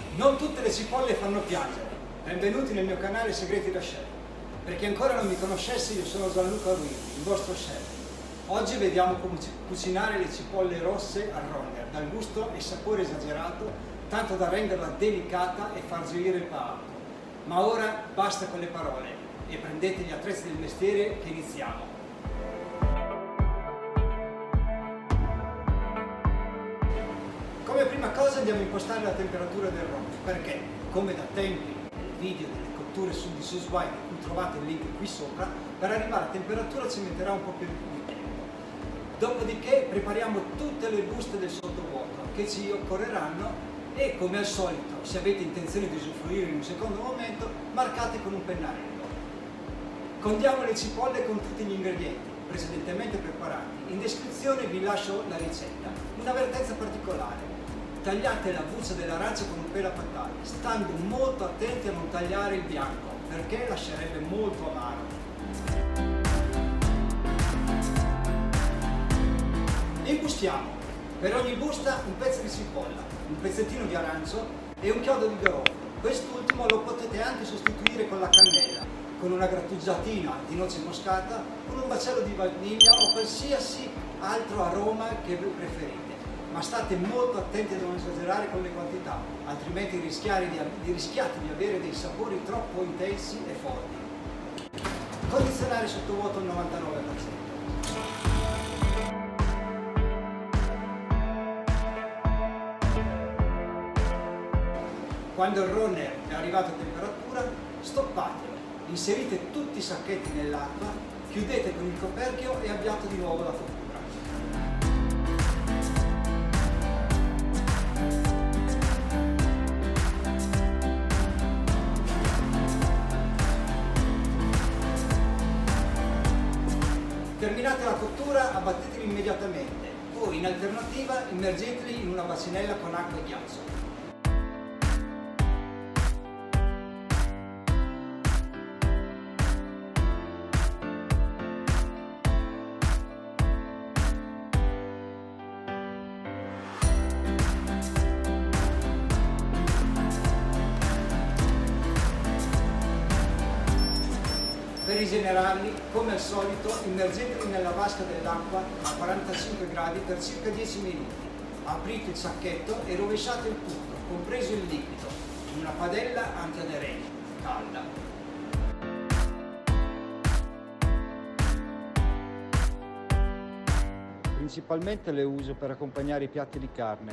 Non tutte le cipolle fanno piangere. Benvenuti nel mio canale Segreti da Chef. Per chi ancora non mi conoscesse, io sono Gianluca Ruini, il vostro chef. Oggi vediamo come cucinare le cipolle rosse al roller, dal gusto e sapore esagerato, tanto da renderla delicata e far gioire il palato. Ma ora basta con le parole e prendete gli attrezzi del mestiere che iniziamo. Come prima cosa andiamo a impostare la temperatura del roller, perché, come da tempi nel video delle cotture su di Suswine, di cui trovate il link qui sopra, per arrivare a temperatura ci metterà un po' più di tempo. Dopodiché prepariamo tutte le buste del sottovuoto che ci occorreranno e, come al solito, se avete intenzione di usufruire in un secondo momento, marcate con un pennarello. Condiamo le cipolle con tutti gli ingredienti precedentemente preparati. In descrizione vi lascio la ricetta. Un'avvertenza particolare: tagliate la buccia dell'arancia con un pelo fatale, stando molto attenti a non tagliare il bianco, perché lascerebbe molto amaro. Imbustiamo. Per ogni busta un pezzo di cipolla, un pezzettino di arancio e un chiodo di garofalo. Quest'ultimo lo potete anche sostituire con la cannella, con una grattugiatina di noce moscata, con un baccello di vaniglia o qualsiasi altro aroma che preferite. Ma state molto attenti a non esagerare con le quantità, altrimenti rischiate di avere dei sapori troppo intensi e forti. Condizionare sottovuoto al 99%. Quando il roller è arrivato a temperatura, stoppatelo, inserite tutti i sacchetti nell'acqua, chiudete con il coperchio e avviate di nuovo la cottura. Terminate la cottura, abbatteteli immediatamente o, in alternativa, immergeteli in una bacinella con acqua e ghiaccio. Per rigenerarli, come al solito, immergeteli nella vasca dell'acqua a 45 gradi per circa 10 minuti. Aprite il sacchetto e rovesciate il tutto, compreso il liquido, in una padella antiaderente, calda. Principalmente le uso per accompagnare i piatti di carne.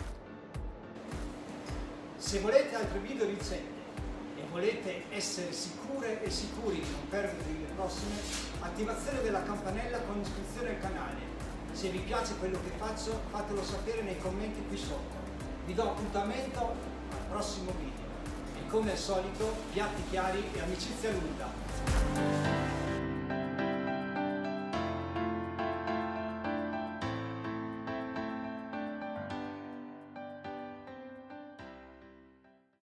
Se volete altri video ricette e volete essere sicure e sicuri di non perdervi le prossime, attivazione della campanella con iscrizione al canale. Se vi piace quello che faccio, fatelo sapere nei commenti qui sotto. Vi do appuntamento al prossimo video e, come al solito, piatti chiari e amicizia lunga.